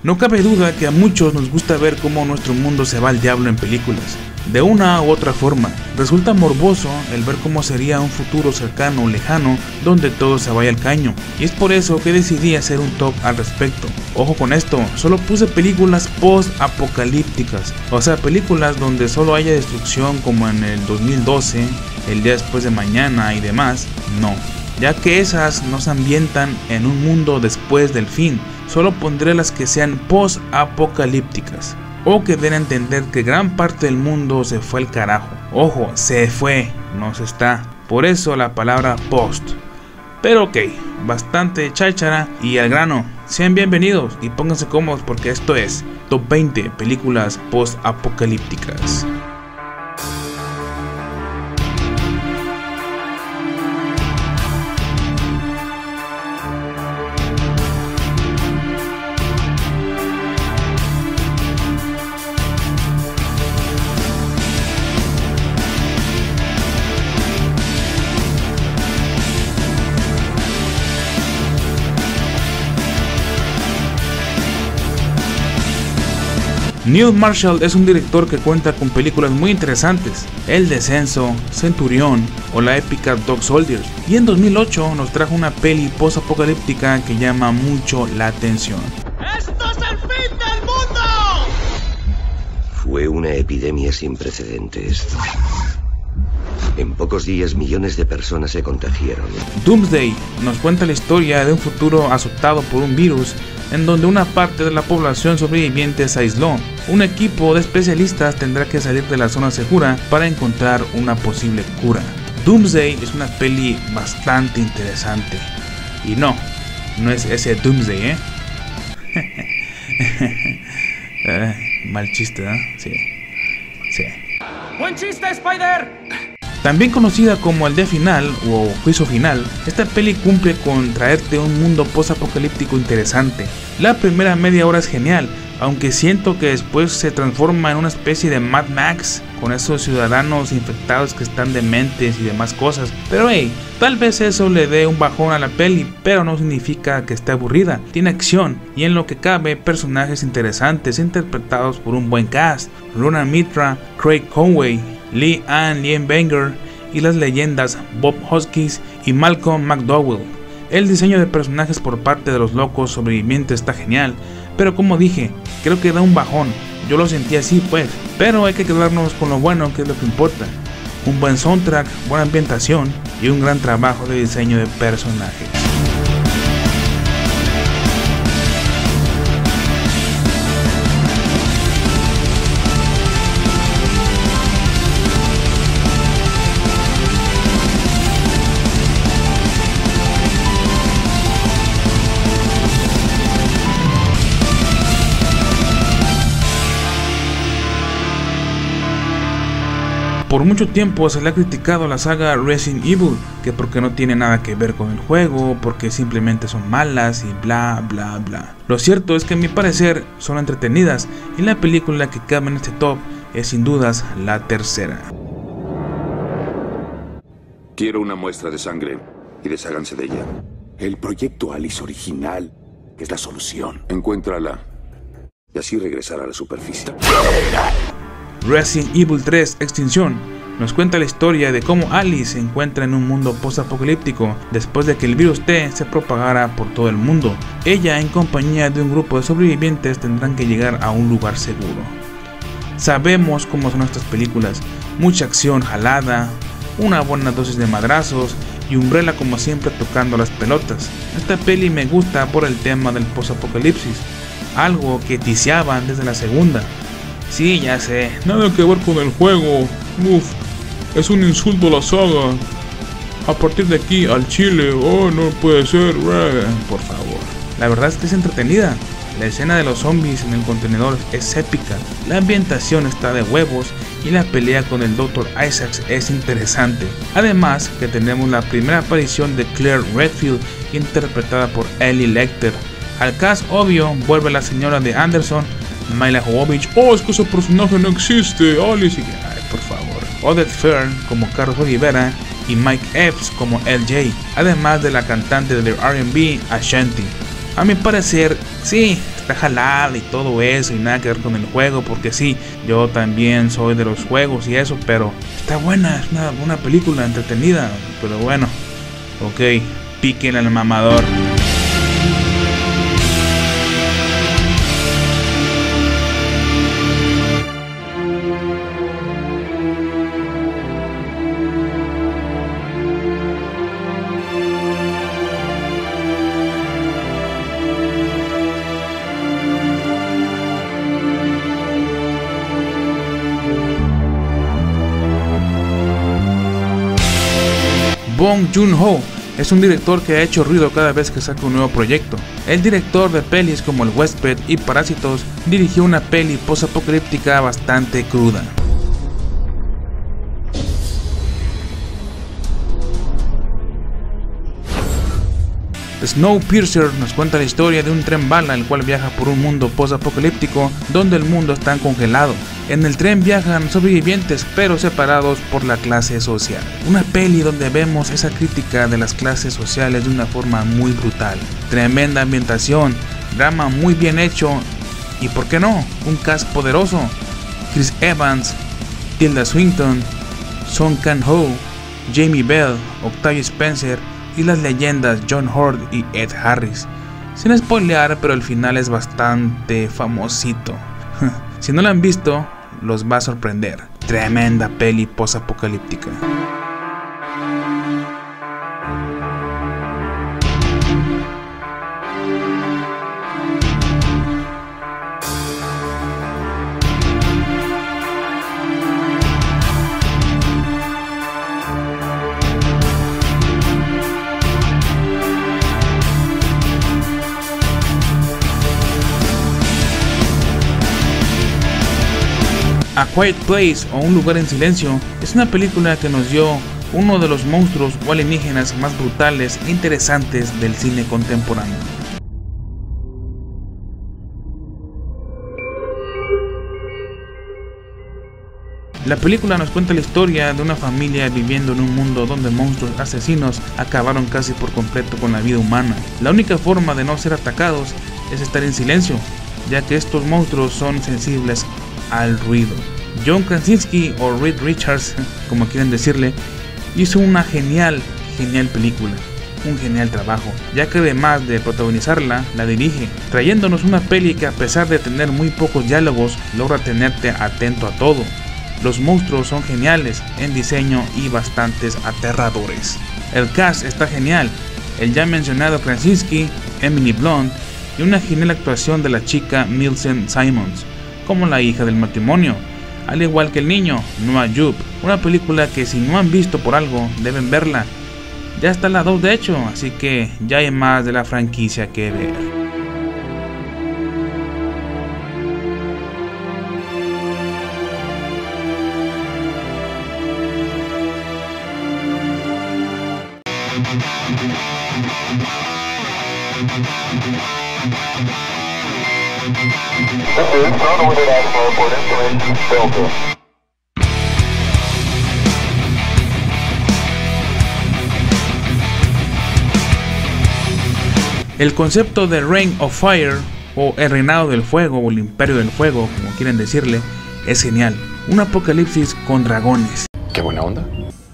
No cabe duda que a muchos nos gusta ver cómo nuestro mundo se va al diablo en películas. De una u otra forma, resulta morboso el ver cómo sería un futuro cercano o lejano donde todo se vaya al caño, y es por eso que decidí hacer un top al respecto. Ojo con esto, solo puse películas post-apocalípticas, o sea, películas donde solo haya destrucción como en el 2012, El día después de mañana y demás, no, ya que esas no se ambientan en un mundo después del fin. Solo pondré las que sean post-apocalípticas, o que den a entender que gran parte del mundo se fue al carajo. Ojo, se fue, no se está. Por eso la palabra post. Pero ok, bastante cháchara y al grano. Sean bienvenidos y pónganse cómodos porque esto es Top 20 películas post-apocalípticas. Neil Marshall es un director que cuenta con películas muy interesantes, El Descenso, Centurión o la épica Dog Soldiers, y en 2008 nos trajo una peli post-apocalíptica que llama mucho la atención. ¡Esto es el fin del mundo! Fue una epidemia sin precedentes. En pocos días millones de personas se contagiaron. Doomsday nos cuenta la historia de un futuro azotado por un virus en donde una parte de la población sobreviviente se aisló. Un equipo de especialistas tendrá que salir de la zona segura para encontrar una posible cura. Doomsday es una peli bastante interesante. Y no es ese Doomsday, mal chiste, ¿eh? Sí. ¡Buen chiste, Spider! También conocida como El Día Final o Juicio Final, esta peli cumple con traerte un mundo post-apocalíptico interesante. La primera media hora es genial, aunque siento que después se transforma en una especie de Mad Max, con esos ciudadanos infectados que están dementes y demás cosas. Pero hey, tal vez eso le dé un bajón a la peli, pero no significa que esté aburrida. Tiene acción y en lo que cabe personajes interesantes interpretados por un buen cast. Ronan Mitra, Craig Conway, Lee Ann Lienbanger y las leyendas Bob Hoskins y Malcolm McDowell. El diseño de personajes por parte de los locos sobrevivientes está genial, pero como dije, creo que da un bajón. Yo lo sentí así pues, pero hay que quedarnos con lo bueno, que es lo que importa. Un buen soundtrack, buena ambientación y un gran trabajo de diseño de personajes. Por mucho tiempo se le ha criticado a la saga Resident Evil, que porque no tiene nada que ver con el juego, porque simplemente son malas y bla bla bla. Lo cierto es que a mi parecer son entretenidas y la película que cabe en este top es sin dudas la tercera. Quiero una muestra de sangre y desháganse de ella. El proyecto Alice original es la solución. Encuéntrala y así regresar a la superficie. Resident Evil 3 Extinción nos cuenta la historia de cómo Alice se encuentra en un mundo post-apocalíptico después de que el virus T se propagara por todo el mundo. Ella, en compañía de un grupo de sobrevivientes, tendrán que llegar a un lugar seguro. Sabemos cómo son estas películas, mucha acción jalada, una buena dosis de madrazos y Umbrella como siempre tocando las pelotas. Esta peli me gusta por el tema del post-apocalipsis, algo que ticiaban desde la segunda. Sí, ya sé, nada que ver con el juego, es un insulto a la saga. A partir de aquí al chile, no puede ser, por favor. La verdad es que es entretenida, la escena de los zombies en el contenedor es épica, la ambientación está de huevos y la pelea con el Dr. Isaacs es interesante. Además que tenemos la primera aparición de Claire Redfield interpretada por Ellie Lecter. Al cast obvio vuelve la señora de Anderson, Mila Jovovich, es que ese personaje no existe, Alice, por favor. Odette Fern como Carlos Olivera y Mike Epps como LJ, además de la cantante del R&B Ashanti. A mi parecer, sí, está jalada y todo eso y nada que ver con el juego, porque sí, yo también soy de los juegos y eso, pero está buena, es una película entretenida, pero bueno, ok, piquen al mamador. Bong Joon-ho es un director que ha hecho ruido cada vez que saca un nuevo proyecto. El director de pelis como El Huésped y Parásitos dirigió una peli post-apocalíptica bastante cruda. Snowpiercer nos cuenta la historia de un tren bala el cual viaja por un mundo post-apocalíptico donde el mundo está congelado. En el tren viajan sobrevivientes pero separados por la clase social. Una peli donde vemos esa crítica de las clases sociales de una forma muy brutal. Tremenda ambientación, drama muy bien hecho y por qué no, un cast poderoso. Chris Evans, Tilda Swinton, Song Kang-ho, Jamie Bell, Octavia Spencer y las leyendas John Hurt y Ed Harris. Sin spoilear, pero el final es bastante famosito. Si no la han visto, los va a sorprender. Tremenda peli post-apocalíptica. A Quiet Place o Un lugar en silencio es una película que nos dio uno de los monstruos o alienígenas más brutales e interesantes del cine contemporáneo. La película nos cuenta la historia de una familia viviendo en un mundo donde monstruos asesinos acabaron casi por completo con la vida humana. La única forma de no ser atacados es estar en silencio, ya que estos monstruos son sensibles al ruido. John Krasinski o Reed Richards, como quieren decirle, hizo una genial película, un genial trabajo, ya que además de protagonizarla, la dirige, trayéndonos una peli que a pesar de tener muy pocos diálogos, logra tenerte atento a todo. Los monstruos son geniales en diseño y bastantes aterradores. El cast está genial, el ya mencionado Krasinski, Emily Blunt y una genial actuación de la chica Millicent Simmonds como la hija del matrimonio, al igual que el niño Noah Jupe. Una película que si no han visto por algo deben verla. Ya está la 2 de hecho, así que ya hay más de la franquicia que ver. El concepto de Reign of Fire, o el reinado del fuego, o el imperio del fuego, como quieren decirle, es genial. Un apocalipsis con dragones. Qué buena onda.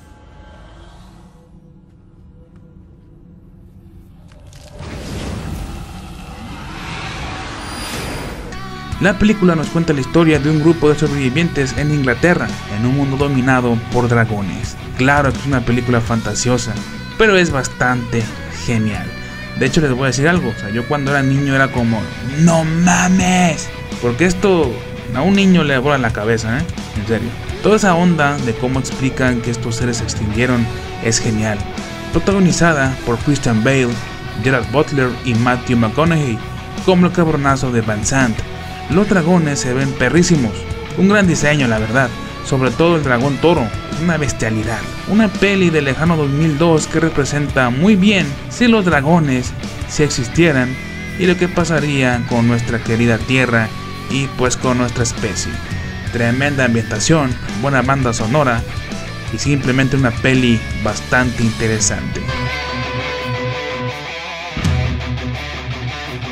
La película nos cuenta la historia de un grupo de sobrevivientes en Inglaterra, en un mundo dominado por dragones. Claro que es una película fantasiosa, pero es bastante genial. De hecho les voy a decir algo, yo cuando era niño era como, ¡no mames! Porque esto a un niño le vuela la cabeza, en serio. Toda esa onda de cómo explican que estos seres se extinguieron es genial. Protagonizada por Christian Bale, Gerard Butler y Matthew McConaughey, como el cabronazo de Van Sant. Los dragones se ven perrísimos, un gran diseño la verdad, sobre todo el dragón toro, es una bestialidad. Una peli del lejano 2002 que representa muy bien si los dragones si existieran y lo que pasaría con nuestra querida tierra y pues con nuestra especie. Tremenda ambientación, buena banda sonora y simplemente una peli bastante interesante.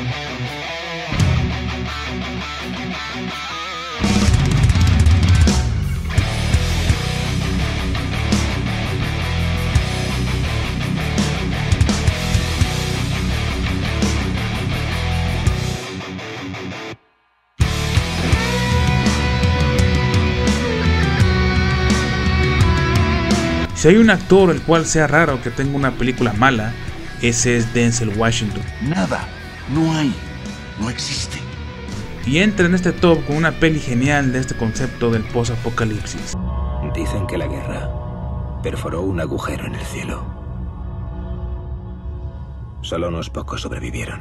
Si hay un actor el cual sea raro que tenga una película mala, ese es Denzel Washington. Nada. No hay. No existe. Y entra en este top con una peli genial de este concepto del post-apocalipsis. Dicen que la guerra perforó un agujero en el cielo. Solo unos pocos sobrevivieron.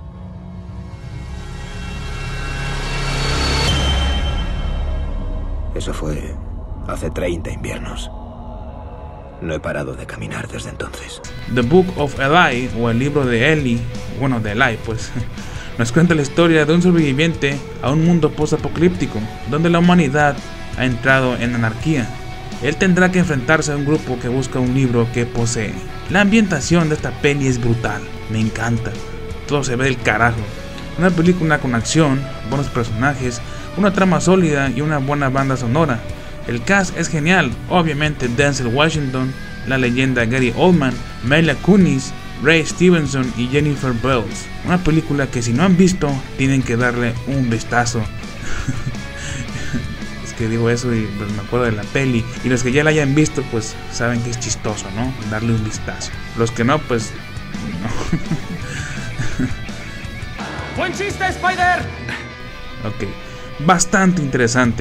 Eso fue hace 30 inviernos. No he parado de caminar desde entonces. The Book of Eli, o el libro de Eli, bueno, de Eli, pues, nos cuenta la historia de un sobreviviente a un mundo post-apocalíptico, donde la humanidad ha entrado en anarquía. Él tendrá que enfrentarse a un grupo que busca un libro que posee. La ambientación de esta peli es brutal, me encanta, todo se ve del carajo. Una película con acción, buenos personajes, una trama sólida y una buena banda sonora. El cast es genial, obviamente Denzel Washington, la leyenda Gary Oldman, Mila Kunis, Ray Stevenson y Jennifer Bells. Una película que si no han visto, tienen que darle un vistazo. Es que digo eso y pues me acuerdo de la peli. Y los que ya la hayan visto, pues saben que es chistoso, ¿no? Darle un vistazo. Los que no, pues no. ¡Buen chiste, Spider! Ok, bastante interesante.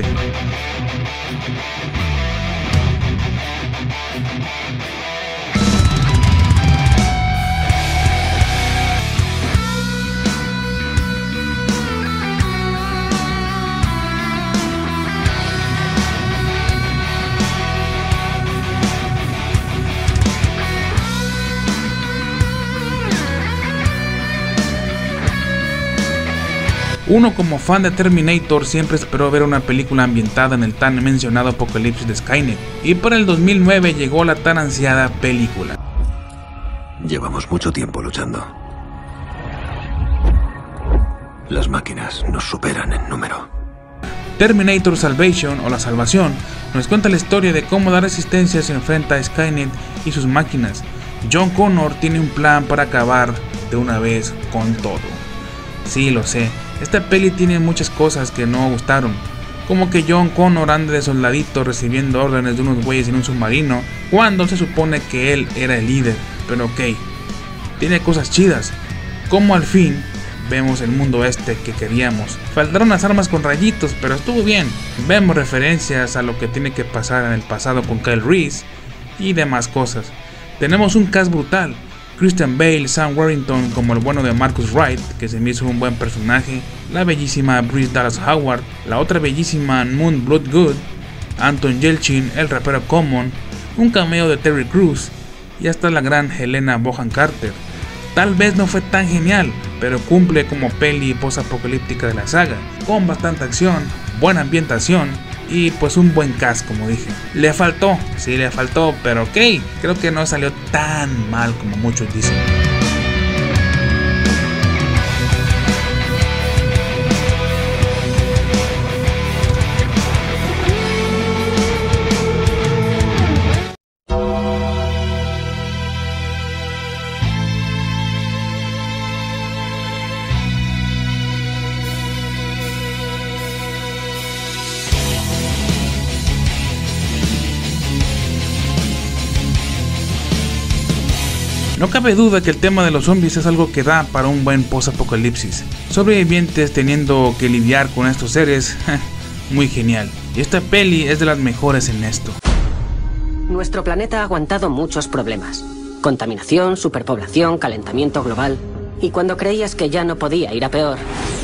Uno como fan de Terminator siempre esperó ver una película ambientada en el tan mencionado apocalipsis de Skynet, y para el 2009 llegó la tan ansiada película. Llevamos mucho tiempo luchando. Las máquinas nos superan en número. Terminator Salvation, o La Salvación, nos cuenta la historia de cómo la resistencia se enfrenta a Skynet y sus máquinas. John Connor tiene un plan para acabar de una vez con todo. Sí, lo sé. Esta peli tiene muchas cosas que no gustaron, como que John Connor anda de soldadito recibiendo órdenes de unos güeyes en un submarino, cuando se supone que él era el líder, pero ok, tiene cosas chidas, como al fin vemos el mundo este que queríamos. Faltaron las armas con rayitos, pero estuvo bien, vemos referencias a lo que tiene que pasar en el pasado con Kyle Reese y demás cosas. Tenemos un cast brutal. Christian Bale, Sam Worthington como el bueno de Marcus Wright, que se me hizo un buen personaje, la bellísima Bryce Dallas Howard, la otra bellísima Moon Bloodgood, Anton Yelchin, el rapero Common, un cameo de Terry Crews y hasta la gran Helena Bonham Carter. Tal vez no fue tan genial, pero cumple como peli post-apocalíptica de la saga, con bastante acción, buena ambientación y pues un buen cast, como dije. Le faltó, sí le faltó, pero ok, creo que no salió tan mal como muchos dicen. No cabe duda que el tema de los zombies es algo que da para un buen post-apocalipsis. Sobrevivientes teniendo que lidiar con estos seres, muy genial. Y esta peli es de las mejores en esto. Nuestro planeta ha aguantado muchos problemas. Contaminación, superpoblación, calentamiento global. Y cuando creías que ya no podía ir a peor...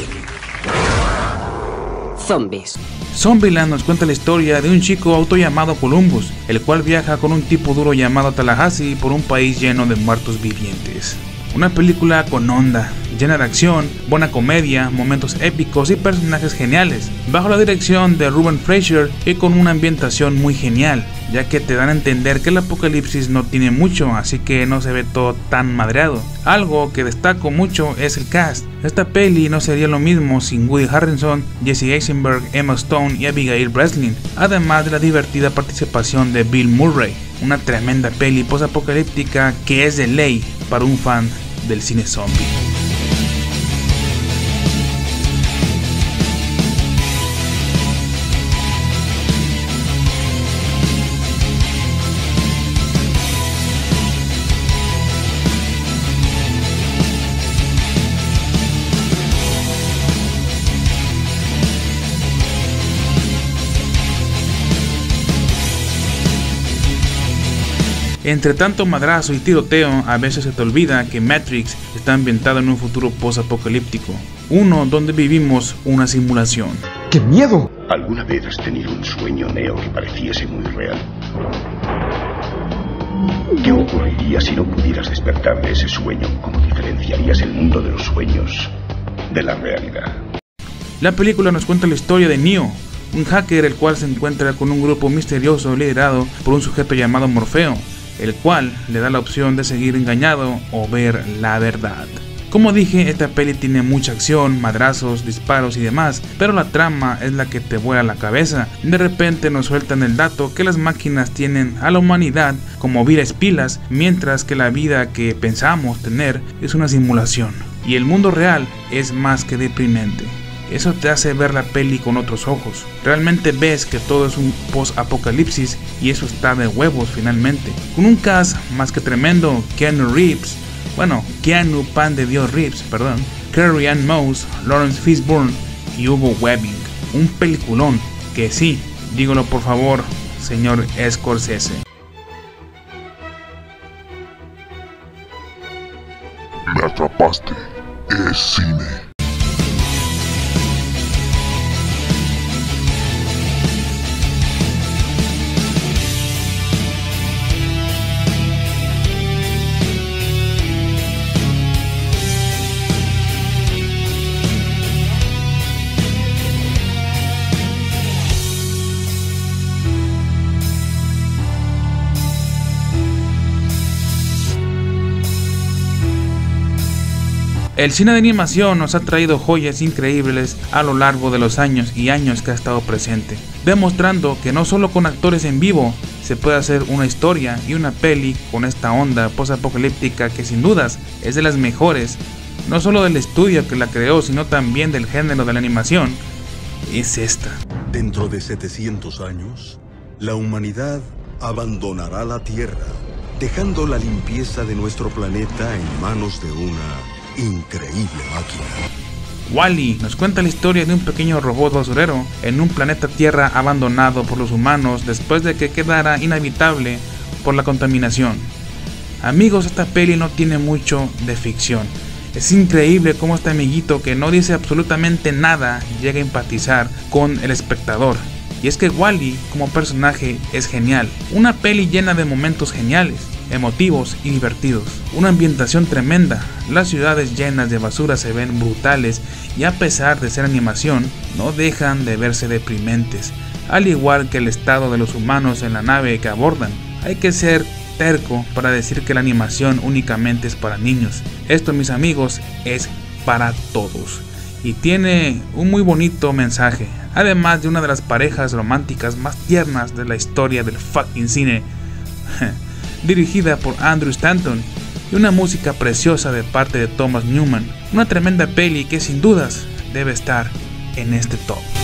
zombies. Zombieland nos cuenta la historia de un chico auto llamado Columbus, el cual viaja con un tipo duro llamado Tallahassee por un país lleno de muertos vivientes. Una película con onda, llena de acción, buena comedia, momentos épicos y personajes geniales, bajo la dirección de Ruben Fleischer y con una ambientación muy genial, ya que te dan a entender que el apocalipsis no tiene mucho, así que no se ve todo tan madreado. Algo que destaco mucho es el cast. Esta peli no sería lo mismo sin Woody Harrelson, Jesse Eisenberg, Emma Stone y Abigail Breslin, además de la divertida participación de Bill Murray. Una tremenda peli post-apocalíptica que es de ley para un fan del cine zombie. Entre tanto madrazo y tiroteo, a veces se te olvida que Matrix está ambientado en un futuro post-apocalíptico, uno donde vivimos una simulación. ¡Qué miedo! ¿Alguna vez has tenido un sueño, Neo, que pareciese muy real? ¿Qué ocurriría si no pudieras despertar de ese sueño? ¿Cómo diferenciarías el mundo de los sueños de la realidad? La película nos cuenta la historia de Neo, un hacker el cual se encuentra con un grupo misterioso liderado por un sujeto llamado Morfeo, el cual le da la opción de seguir engañado o ver la verdad. Como dije, esta peli tiene mucha acción, madrazos, disparos y demás, pero la trama es la que te vuela la cabeza. De repente nos sueltan el dato que las máquinas tienen a la humanidad como viles pilas, mientras que la vida que pensamos tener es una simulación, y el mundo real es más que deprimente. Eso te hace ver la peli con otros ojos. Realmente ves que todo es un post-apocalipsis y eso está de huevos finalmente. Con un cast más que tremendo, Keanu Pan de Dios Reeves, Carrie Ann Moss, Lawrence Fishburne y Hugo Weaving. Un peliculón que sí, dígalo por favor, señor Scorsese. Me atrapaste, es cine. El cine de animación nos ha traído joyas increíbles a lo largo de los años y años que ha estado presente, demostrando que no solo con actores en vivo se puede hacer una historia y una peli con esta onda post-apocalíptica que sin dudas es de las mejores, no solo del estudio que la creó, sino también del género de la animación, es esta. Dentro de 700 años, la humanidad abandonará la Tierra, dejando la limpieza de nuestro planeta en manos de una increíble máquina. WALL-E nos cuenta la historia de un pequeño robot basurero en un planeta Tierra abandonado por los humanos después de que quedara inhabitable por la contaminación. Amigos, esta peli no tiene mucho de ficción. Es increíble cómo este amiguito que no dice absolutamente nada llega a empatizar con el espectador. Y es que WALL-E como personaje es genial. Una peli llena de momentos geniales, emotivos y divertidos. Una ambientación tremenda, las ciudades llenas de basura se ven brutales y a pesar de ser animación, no dejan de verse deprimentes, al igual que el estado de los humanos en la nave que abordan. Hay que ser terco para decir que la animación únicamente es para niños. Esto, mis amigos, es para todos y tiene un muy bonito mensaje, además de una de las parejas románticas más tiernas de la historia del fucking cine. Dirigida por Andrew Stanton y una música preciosa de parte de Thomas Newman, una tremenda peli que sin dudas debe estar en este top.